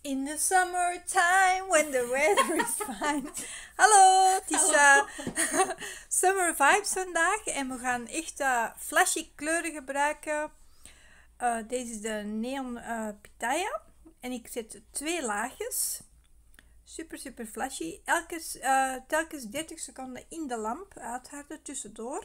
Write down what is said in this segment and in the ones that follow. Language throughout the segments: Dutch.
In the summertime when the weather is fine. Hallo, het is Summer Vibes vandaag en we gaan echt flashy kleuren gebruiken. Deze is de Neon Pitaya en ik zet 2 laagjes. Super flashy. Telkens 30 seconden in de lamp uitharden tussendoor.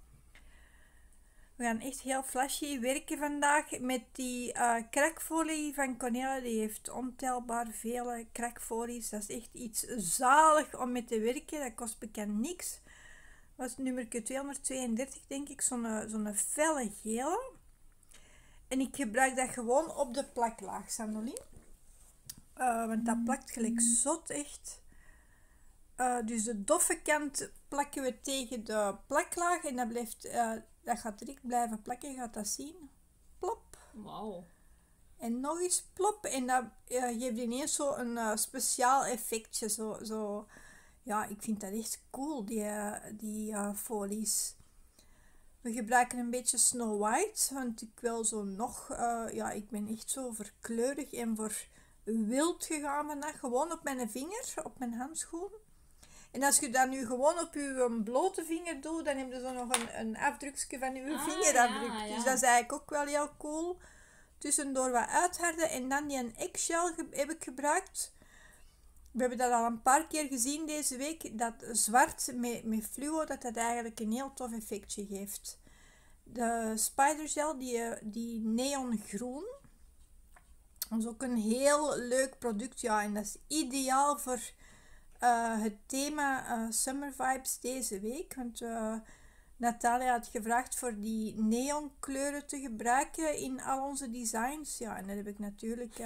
We gaan echt heel flashy werken vandaag met die krakfolie van Cornelia. Die heeft ontelbaar vele krakfolies. Dat is echt iets zalig om mee te werken. Dat kost bekend niks. Dat was nummer 232 denk ik. Zo'n felle gele. En ik gebruik dat gewoon op de plaklaag, Sandoline. Want dat plakt gelijk zot echt. Dus de doffe kant plakken we tegen de plaklaag. En dat blijft... dat gaat direct blijven plakken, je gaat dat zien. Plop. Wauw. En nog eens plop. En dat geeft ineens zo een speciaal effectje. Zo. Ja, ik vind dat echt cool, die folies. We gebruiken een beetje Snow White. Want ik wil zo nog... ja, ik ben echt zo verkleurig en voor wild gegaan vandaag. Gewoon op mijn vinger, op mijn handschoen. En als je dat nu gewoon op je blote vinger doet, dan heb je zo nog een afdrukje van je vingerafdruk. Ja. Dus dat is eigenlijk ook wel heel cool. Tussendoor wat uitharden. En dan die eggshell heb ik gebruikt. We hebben dat al een paar keer gezien deze week. Dat zwart met fluo, dat eigenlijk een heel tof effectje geeft. De spidergel, die neongroen. Dat is ook een heel leuk product. Ja, en dat is ideaal voor... het thema Summer Vibes deze week. Want Natalia had gevraagd voor die neonkleuren te gebruiken in al onze designs. Ja, en dat heb ik natuurlijk...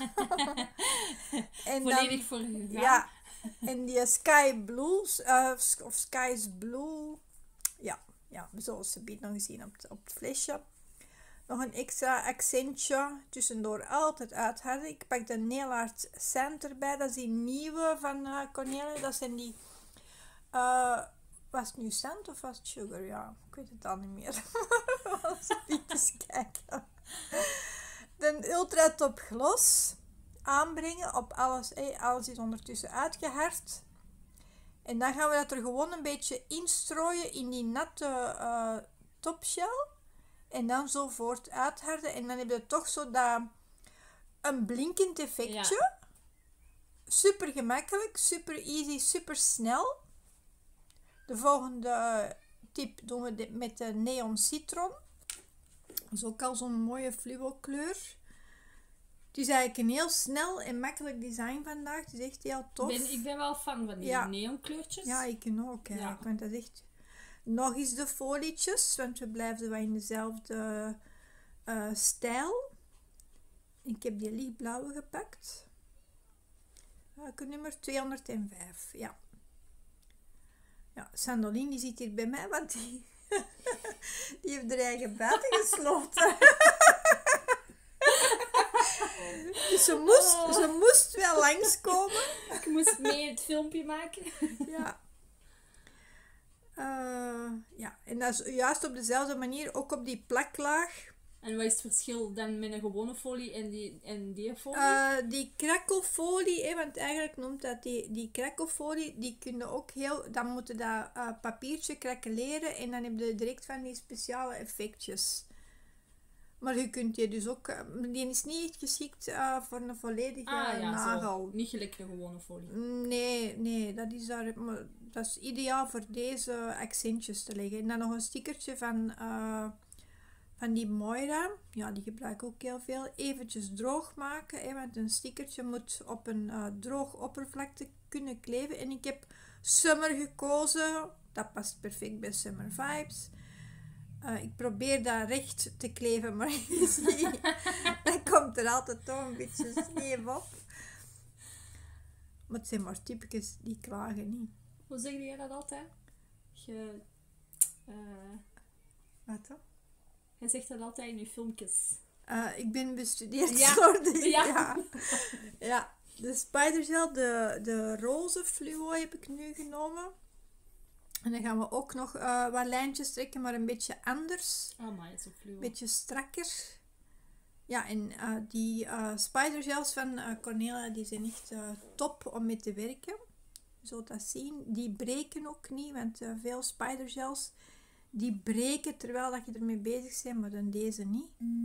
en volledig voor u. Ja, en die sky blues, of skies blue. Ja, zoals ze biedt nog gezien op het flesje. Nog een extra accentje. Tussendoor altijd uitharden. Ik pak de Nail Art Sand erbij. Dat is die nieuwe van Cornelia. Dat zijn die... was het nu sand of was het sugar? Ja, ik weet het al niet meer. Eens kijken. De Ultra Top Gloss aanbrengen op alles. Alles is ondertussen uitgehard. En dan gaan we dat er gewoon een beetje instrooien in die natte topshell. En dan zo voort uitharden. En dan heb je toch zo dat... een blinkend effectje. Ja. Super gemakkelijk. Super easy. Super snel. De volgende tip doen we met de Neon Citron. Dat is ook al zo'n mooie fluo kleur. Het is eigenlijk een heel snel en makkelijk design vandaag. Het is echt heel tof. Ik ben wel fan van die neonkleurtjes. Ja, ik ook eigenlijk. Want dat is echt... Nog eens de folietjes, want we blijven wel in dezelfde stijl. Ik heb die lichtblauwe gepakt. Nummer 205, ja. Ja, Sandoline die zit hier bij mij, want die heeft er eigen buiten gesloten. Dus ze moest wel langskomen. Ik moest mee het filmpje maken. Ja. Ja, en dat is juist op dezelfde manier, ook op die plaklaag. En wat is het verschil dan met een gewone folie en die folie? Die krakkelfolie, want eigenlijk noemt dat die krakkelfolie, die kunnen ook dan moeten dat papiertje krakkeleren en dan heb je direct van die speciale effectjes. Maar je kunt die dus ook, die is niet geschikt voor een volledige nagel. Zo. Niet gelijk een gewone folie. Nee, dat is daar, maar dat is ideaal voor deze accentjes te leggen. En dan nog een stickertje van die Moira. Ja, die gebruik ik ook heel veel. Eventjes droog maken, want een stickertje moet op een droog oppervlakte kunnen kleven. En ik heb Summer gekozen. Dat past perfect bij Summer Vibes. Ik probeer dat recht te kleven, maar dan komt er altijd toch een beetje scheef op. Maar het zijn maar typetjes die klagen niet. Hoe zeg jij dat altijd? Wat dan? Jij zegt dat altijd in je filmpjes. Ik ben bestudeerd geworden. Ja. Ja, de spidergel, de roze fluo heb ik nu genomen. En dan gaan we ook nog wat lijntjes trekken, maar een beetje anders. Oh, maar het is ook fluo. Een beetje strakker. Ja, en die spidergels van Cornelia, die zijn echt top om mee te werken. Je zult dat zien. Die breken ook niet, want veel spidergels die breken terwijl dat je ermee bezig bent, maar dan deze niet.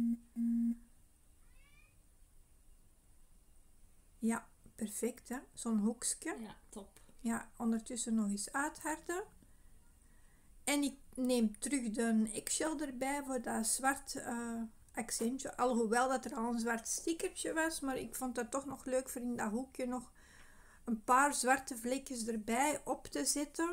Ja, perfect hè. Zo'n hoekje. Ja, top. Ja, ondertussen nog eens uitharden. En ik neem terug de eggshell erbij voor dat zwart accentje. Alhoewel dat er al een zwart stickertje was, maar ik vond dat toch nog leuk voor in dat hoekje nog een paar zwarte vlekjes erbij op te zetten.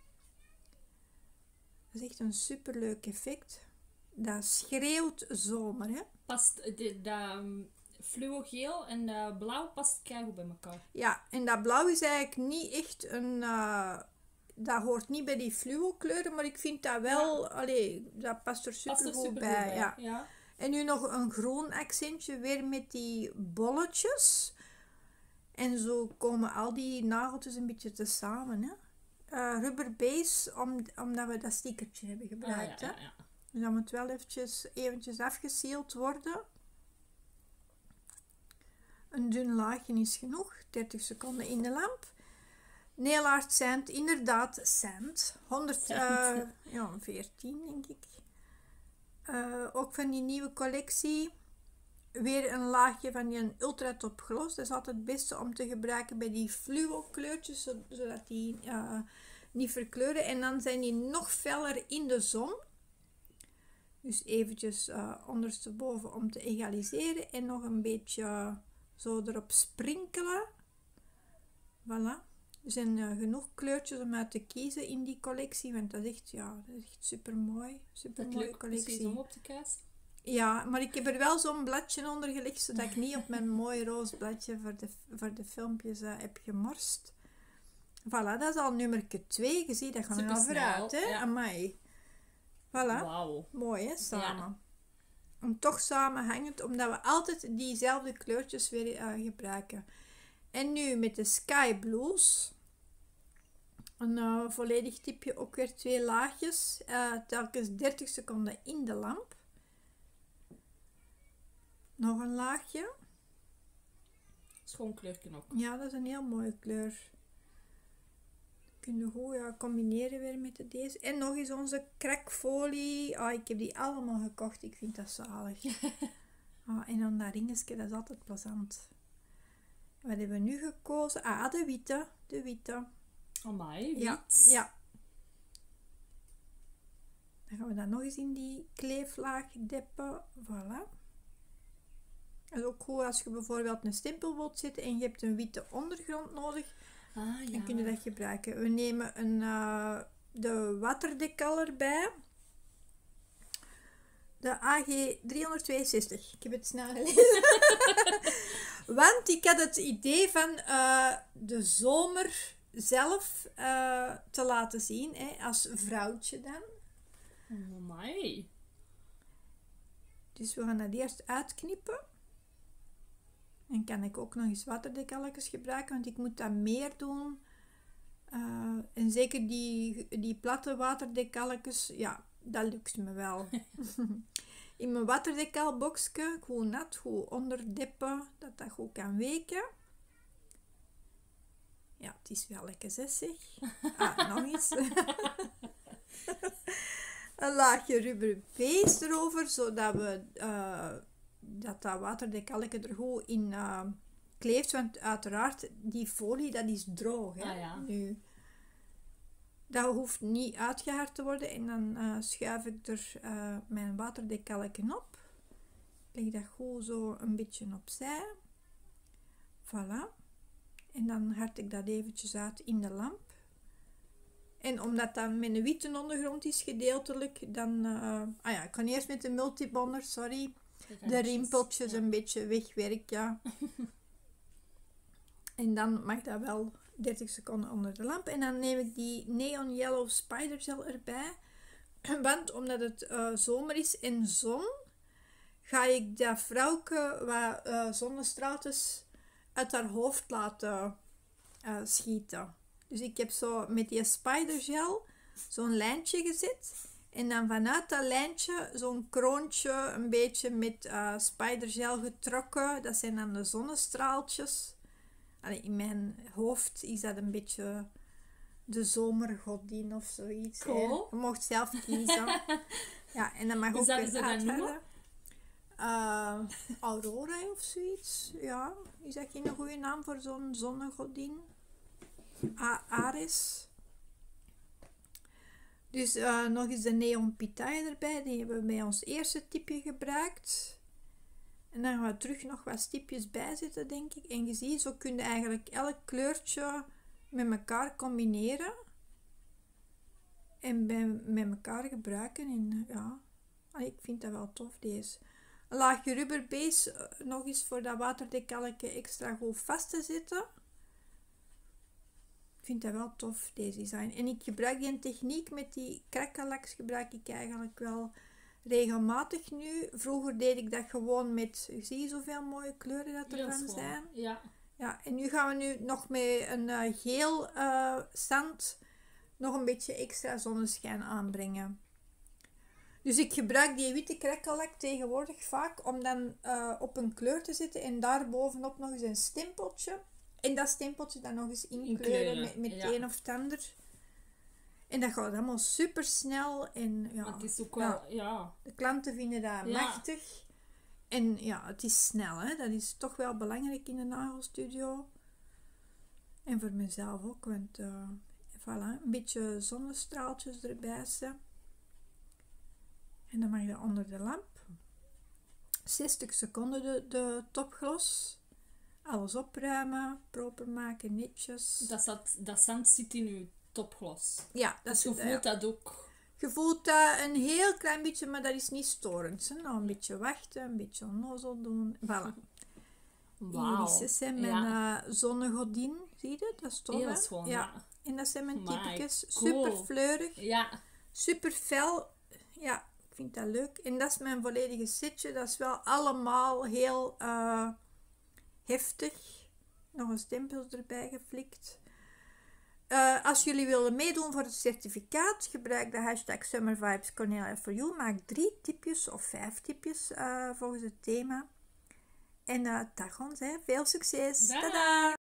Dat is echt een superleuk effect. Dat schreeuwt zomer, hè? Past dat fluogeel en dat blauw past keigoed bij elkaar. Ja, en dat blauw is eigenlijk niet echt een... dat hoort niet bij die fluo kleuren, maar ik vind dat wel... Ja. Allee, dat past er supergoed bij. Ja. Ja. En nu nog een groen accentje, weer met die bolletjes. En zo komen al die nageltjes een beetje tezamen, hè. Rubber base, omdat we dat stickertje hebben gebruikt. Ja. Dus dat moet wel eventjes afgeseeld worden. Een dun laagje is genoeg. 30 seconden in de lamp. Nail art sand, inderdaad sand. 114 denk ik. Ook van die nieuwe collectie. Weer een laagje van die ultra top gloss. Dat is altijd het beste om te gebruiken bij die fluo kleurtjes, zodat die niet verkleuren. En dan zijn die nog feller in de zon. Dus eventjes ondersteboven om te egaliseren. En nog een beetje zo erop sprinkelen. Voilà. Er zijn genoeg kleurtjes om uit te kiezen in die collectie. Want dat is echt, super mooi. Super mooie collectie. Om op te kuisen. Ja, maar ik heb er wel zo'n bladje onder gelegd, zodat ik niet op mijn mooi roze bladje voor de filmpjes heb gemorst. Voilà, dat is al nummer 2. Je ziet, dat gaat er al vooruit, hè? Ja. Amai. Voilà. Wauw. Mooi, hè? Samen. Ja. En toch samenhangend, omdat we altijd diezelfde kleurtjes weer gebruiken. En nu met de Sky Blues. Een volledig tipje, ook weer 2 laagjes. Telkens 30 seconden in de lamp. Nog een laagje. Schoon kleurje ook. Ja, dat is een heel mooie kleur. Kun je goed combineren weer met deze. En nog eens onze krakfolie. Ik heb die allemaal gekocht. Ik vind dat zalig. En dan dat ringetje, dat is altijd plezant. Wat hebben we nu gekozen? De witte. De witte. Amai, wit. Ja. Dan gaan we dat nog eens in die kleeflaag deppen. Voilà. Dat is ook goed als je bijvoorbeeld een stempel wilt zetten en je hebt een witte ondergrond nodig. Dan kun je dat gebruiken. We nemen de waterdekal erbij. De AG 362. Ik heb het snel gelezen. Want ik had het idee van de zomer zelf te laten zien. Als vrouwtje dan. Oh my. Dus we gaan dat eerst uitknippen. En kan ik ook nog eens waterdekalletjes gebruiken, want ik moet dat meer doen. En zeker die platte waterdekalletjes, ja, dat lukt me wel. In mijn waterdekalboxje, goed nat, goed onderdippen, dat dat goed kan weken. Ja, het is wel lekker zeg. Nog eens. Een laagje rubber base erover, zodat we... dat waterdekalken er goed in kleeft, want uiteraard die folie, dat is droog. Hè? Ja. Nu, dat hoeft niet uitgehard te worden en dan schuif ik er mijn waterdekalken op. Leg dat goed zo een beetje opzij. Voilà. En dan hard ik dat eventjes uit in de lamp. En omdat dat met een witte ondergrond is gedeeltelijk, dan... ik kan eerst met de multibonder, sorry... De rimpeltjes een beetje wegwerken, ja. En dan mag dat wel 30 seconden onder de lamp. En dan neem ik die Neon Yellow Spider Gel erbij. Want omdat het zomer is en zon, ga ik dat vrouwke wat zonnestraaltjes uit haar hoofd laten schieten. Dus ik heb zo met die Spider Gel zo'n lijntje gezet. En dan vanuit dat lijntje zo'n kroontje een beetje met spidergel getrokken. Dat zijn dan de zonnestraaltjes. Allee, in mijn hoofd is dat een beetje de zomergodin of zoiets. Cool. Je mocht zelf kiezen. Ja, en dan mag ook Zouden weer ze dat noemen? Aurora of zoiets. Ja, is dat geen goede naam voor zo'n zonnegodin? Ares. Dus nog eens de Neon Pitaya erbij. Die hebben we bij ons eerste tipje gebruikt. En dan gaan we terug nog wat stipjes bijzetten, denk ik. En je ziet, zo kun je eigenlijk elk kleurtje met elkaar combineren. En met elkaar gebruiken. En ja, ik vind dat wel tof, deze. Een laagje rubberbase, nog eens voor dat waterdekalkje extra goed vast te zetten. Ik vind dat wel tof, deze design. En ik gebruik die techniek met die krakkellaks gebruik ik eigenlijk wel regelmatig nu. Vroeger deed ik dat gewoon met, zie je zoveel mooie kleuren dat er van zijn? Ja. Ja, en nu gaan we nu nog met een geel zand nog een beetje extra zonneschijn aanbrengen. Dus ik gebruik die witte krakkellak tegenwoordig vaak om dan op een kleur te zetten en daar bovenop nog eens een stempeltje. En dat stempeltje dan nog eens inkleuren met het een of het ander. En dat gaat allemaal super snel. En ja, het is ook wel, ja. De klanten vinden dat machtig. En ja, het is snel, hè. Dat is toch wel belangrijk in de nagelstudio. En voor mezelf ook, want voilà, een beetje zonnestraaltjes erbij zetten. En dan mag je onder de lamp. 60 seconden de topgloss. Alles opruimen, proper maken, netjes. Dat zand zit in je topgloss. Ja, dus je voelt dat ook. Je voelt dat een heel klein beetje, maar dat is niet storend. Hè? Nou, een beetje wachten, een beetje onnozel doen. Voilà. Wauw. Iris zijn mijn zonnegodin. Zie je dat? Dat is tof, heel hè? schoon, ja. En dat zijn mijn typetjes. Cool. Super fleurig. Ja. Super fel. Ja, ik vind dat leuk. En dat is mijn volledige setje. Dat is wel allemaal heel heftig. Nog een stempel erbij geflikt. Als jullie willen meedoen voor het certificaat, gebruik de hashtag SummerVibesCornelia4You. Maak 3 tipjes of 5 tipjes volgens het thema. En dag ons, hè. Veel succes. Bye. Tada!